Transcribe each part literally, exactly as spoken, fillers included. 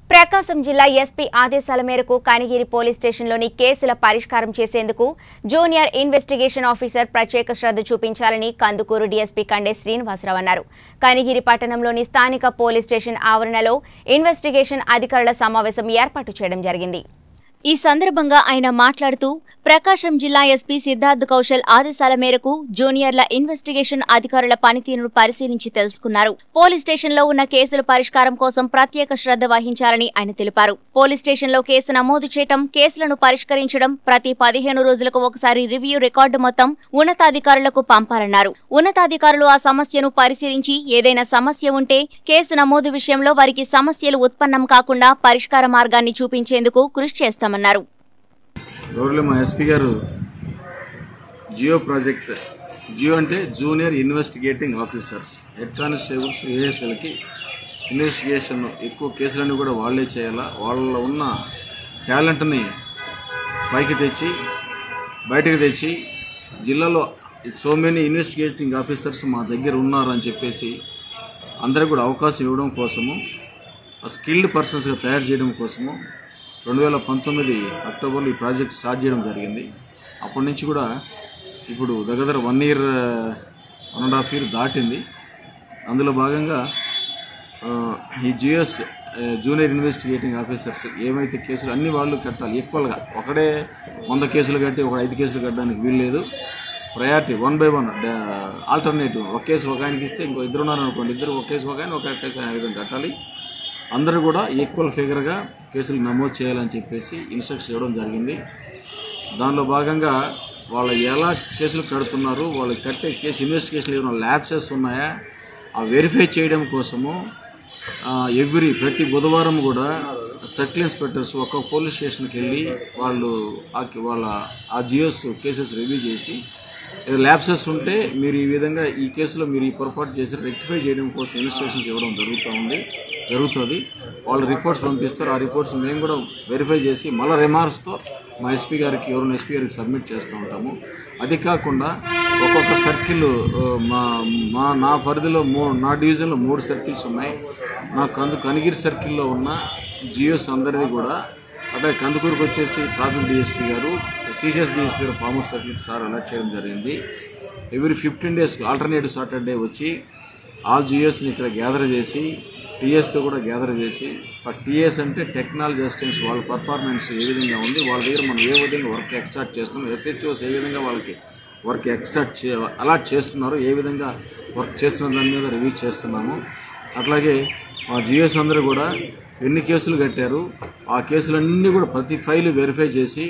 ప్రకాశం జిల్లా ఎస్పీ ఆదేశాల మేరకు కనిగిరి పోలీస్ స్టేషన్లోని కేసుల పరిష్కారం చేసేందుకు జూనియర్ ఇన్వెస్టిగేషన్ ఆఫీసర్ ప్రత్యేక శ్రద్ధ చూపించాలని కందుకూరు డీఎస్పీ కండే శ్రీనివాసరావు అన్నారు. కనిగిరి పట్టణంలోని స్థానిక పోలీస్ స్టేషన్ ఆవరణలో ఇన్వెస్టిగేషన్ అధికారుల సమావేశం ఏర్పాటు చేయడం జరిగింది. ఈ సందర్భంగా ఆయన మాట్లాడుతూ ప్రకాశం జిల్లా ఎస్పీ సిద్ధార్థ్ కౌశల్ ఆదేశాల మేరకు జూనియర్ల ఇన్వెస్టిగేషన్ అధికారుల పనితీరును పరిశీలించి తెలుసుకున్నారు. పోలీస్ స్టేషన్లో ఉన్న కేసుల పరిష్కారం కోసం ప్రత్యేక శ్రద్ధ వహించాలని ఆయన తెలిపారు. పోలీస్ స్టేషన్లో కేసు నమోదు చేయడం, కేసులను పరిష్కరించడం, ప్రతి పదిహేను రోజులకు ఒకసారి రివ్యూ రికార్డు మొత్తం ఉన్నతాధికారులకు పంపాలన్నారు. ఉన్నతాధికారులు ఆ సమస్యను పరిశీలించి ఏదైనా సమస్య ఉంటే కేసు నమోదు విషయంలో వారికి సమస్యలు ఉత్పన్నం కాకుండా పరిష్కార మార్గాన్ని చూపించేందుకు కృషి చేస్తారు. గౌరవ మా ఎస్పీ గారు జియో ప్రాజెక్ట్, జియో అంటే junior investigating officers, head constables, ఏఎస్ఎల్కి ఇన్వెస్టిగేషన్ ఎక్కువ కేసులన్నీ కూడా వాళ్ళే చేయాలా, వాళ్ళ ఉన్న టాలెంట్ని పైకి తెచ్చి బయటకు తెచ్చి జిల్లాలో సో మెనీ ఇన్వెస్టిగేటింగ్ ఆఫీసర్స్ మా దగ్గర ఉన్నారు అని చెప్పేసి అందరికీ కూడా అవకాశం ఇవ్వడం కోసము, స్కిల్డ్ పర్సన్స్గా తయారు చేయడం కోసము రెండు వేల పంతొమ్మిది అక్టోబర్లో ఈ ప్రాజెక్ట్ స్టార్ట్ చేయడం జరిగింది. అప్పటి నుంచి కూడా ఇప్పుడు దగ్గర దగ్గర one year one and half year దాటింది. అందులో భాగంగా ఈ జిఎస్ జూనియర్ ఇన్వెస్టిగేటింగ్ ఆఫీసర్స్ ఏమైతే కేసులు అన్ని వాళ్ళు కట్టాలి ఈక్వల్గా. ఒకడే వంద కేసులు కట్టి ఒక ఐదు కేసులు కట్టడానికి వీల్లేదు. Priority one by one alternative, ఒక కేసు ఒక ఆయనకి ఇస్తే ఇంకో ఇద్దరు ఉన్నారనుకోండి, ఇద్దరు ఒక కేసు ఒక ఆయన ఒక కేసు ఆయన విధంగా కట్టాలి. అందరూ కూడా ఈక్వల్ ఫిగర్గా కేసులు నమోదు చేయాలని చెప్పేసి ఇన్స్ట్రక్షన్ ఇవ్వడం జరిగింది. దానిలో భాగంగా వాళ్ళు ఎలా కేసులు కడుతున్నారు, వాళ్ళు కట్టే కేసు ఇన్వెస్టిగేషన్లు ఏమైనా ల్యాబ్సెస్ ఉన్నాయా ఆ వెరిఫై చేయడం కోసము ఎవ్రీ ప్రతి బుధవారం కూడా సర్కిల్ ఇన్స్పెక్టర్స్ ఒక్కొక్క పోలీస్ స్టేషన్కి వెళ్ళి వాళ్ళు వాళ్ళ ఆ జియోస్ కేసెస్ రివ్యూ చేసి ఏదో ల్యాబ్సెస్ ఉంటే మీరు ఈ విధంగా ఈ కేసులో మీరు ఈ పొరపాటు చేసి రెక్టిఫై చేయడం కోసం ఇన్స్ట్రక్షన్స్ ఇవ్వడం జరుగుతూ ఉంది జరుగుతుంది వాళ్ళు రిపోర్ట్స్ పంపిస్తారు. ఆ రిపోర్ట్స్ మేము కూడా వెరిఫై చేసి మళ్ళీ రిమార్క్స్తో మా ఎస్పీ గారికి ఎవరైనా ఎస్పీ గారికి సబ్మిట్ చేస్తూ ఉంటాము. అది కాకుండా ఒక్కొక్క సర్కిల్ మా మా నా పరిధిలో మూ నా డివిజన్లో మూడు సర్కిల్స్ ఉన్నాయి. నా కందు కనిగిరి సర్కిల్లో ఉన్న జియోస్ అందరిది కూడా అదే కందుకూరుకు వచ్చేసి ట్రాఫిక్ డిఎస్పీ గారు, సిసిఎస్ డిఎస్పీ గారు ఫార్మర్ సర్కిల్కి సార్ అలర్ట్ చేయడం జరిగింది. ఎవ్రీ ఫిఫ్టీన్ డేస్కి ఆల్టర్నేటివ్ సాటర్డే వచ్చి ఆల్ జియోస్ని ఇక్కడ గ్యాదర్ చేసి టీఎస్తో కూడా గ్యాదర్ చేసి, టీఎస్ అంటే టెక్నాలజీ అసిస్టెన్స్, వాళ్ళ పర్ఫార్మెన్స్ ఏ విధంగా ఉంది, వాళ్ళ దగ్గర మనం ఏ విధంగా వర్క్ ఎక్స్ట్రాక్ట్ చేస్తున్నాం, ఎస్హెచ్ఓస్ ఏ విధంగా వాళ్ళకి వర్క్ ఎక్స్ట్రాక్ట్ చే అలాట్ చేస్తున్నారు, ఏ విధంగా వర్క్ చేస్తున్న దాని మీద రివ్యూ చేస్తున్నాము. అట్లాగే మా జియోస్ అందరూ కూడా ఎన్ని కేసులు కట్టారు ఆ కేసులన్నీ కూడా ప్రతి ఫైలు వెరిఫై చేసి,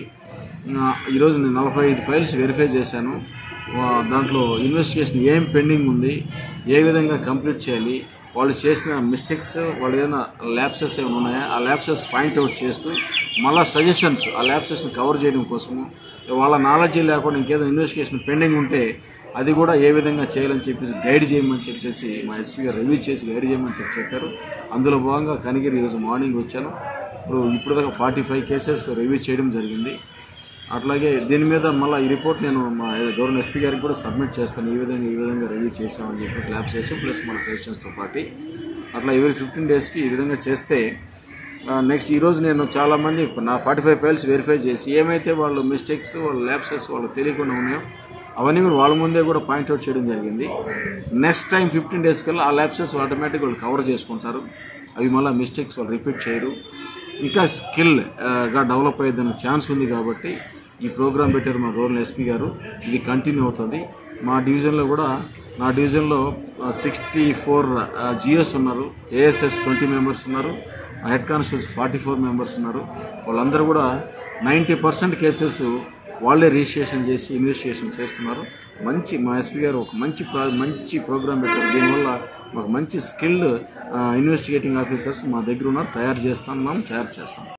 ఈరోజు నేను నలభై ఐదు ఫైల్స్ వెరిఫై చేశాను. దాంట్లో ఇన్వెస్టిగేషన్ ఏం పెండింగ్ ఉంది, ఏ విధంగా కంప్లీట్ చేయాలి, వాళ్ళు చేసిన మిస్టేక్స్, వాళ్ళు ఏదైనా ల్యాబ్సెస్ ఏమైనా ఉన్నాయా ఆ ల్యాబ్సెస్ పాయింట్అవుట్ చేస్తూ మళ్ళీ సజెషన్స్ ఆ ల్యాబ్సెస్ని కవర్ చేయడం కోసము, వాళ్ళ నాలెడ్జీ లేకుండా ఇంకేదైనా ఇన్వెస్టిగేషన్ పెండింగ్ ఉంటే అది కూడా ఏ విధంగా చేయాలని చెప్పేసి గైడ్ చేయమని చెప్పేసి మా ఎస్పీ గారు రివ్యూ చేసి గైడ్ చేయమని చెప్పి చెప్పారు. అందులో భాగంగా కనిగిరి ఈరోజు మార్నింగ్ వచ్చాను. ఇప్పుడు ఇప్పుడు దాకా ఫార్టీ ఫైవ్ కేసెస్ రివ్యూ చేయడం జరిగింది. అట్లాగే దీని మీద మళ్ళీ ఈ రిపోర్ట్ నేను మా గవర్నర్ ఎస్పీ గారికి కూడా సబ్మిట్ చేస్తాను. ఈ విధంగా ఈ విధంగా రివ్యూ చేసామని చెప్పేసి ల్యాబ్స్ చేసి ప్లస్ మన సజెషన్స్తో పాటు అట్లా ఎవరీ ఫిఫ్టీన్ డేస్కి ఈ విధంగా చేస్తే నెక్స్ట్ ఈరోజు నేను చాలామంది నా ఫార్టీ ఫైవ్ ఫైల్స్ వెరిఫై చేసి ఏమైతే వాళ్ళు మిస్టేక్స్ వాళ్ళ ల్యాబ్సెస్ వాళ్ళు తెలియకుండా ఉన్నాయో అవన్నీ కూడా వాళ్ళ ముందే కూడా పాయింట్అవుట్ చేయడం జరిగింది. నెక్స్ట్ టైం ఫిఫ్టీన్ డేస్ కల్లా ఆ ల్యాబ్సెస్ ఆటోమేటిక్ వాళ్ళు కవర్ చేసుకుంటారు. అవి మళ్ళీ మిస్టేక్స్ వాళ్ళు రిపీట్ చేయరు. ఇంకా స్కిల్గా డెవలప్ అయ్యేదానికి ఛాన్స్ ఉంది కాబట్టి ఈ ప్రోగ్రాం పెట్టారు మా గవర్నర్ ఎస్పీ గారు. ఇది కంటిన్యూ అవుతుంది. మా డివిజన్లో కూడా నా డివిజన్లో సిక్స్టీ ఫోర్ జియోస్ ఉన్నారు, ఏఎస్ఎస్ ట్వంటీ మెంబర్స్ ఉన్నారు, head constables forty four members ఉన్నారు. వాళ్ళందరూ కూడా నైంటీ పర్సెంట్ కేసెస్ వాళ్ళే రిజిస్ట్రేషన్ చేసి ఇన్వెస్టిగేషన్ చేస్తున్నారు. మంచి మా ఎస్పీ గారు ఒక మంచి మంచి ప్రోగ్రాం పెట్టారు. దీనివల్ల మాకు మంచి స్కిల్డ్ ఇన్వెస్టిగేటింగ్ ఆఫీసర్స్ మా దగ్గర ఉన్నారు. తయారు చేస్తున్నాం, తయారు చేస్తాం.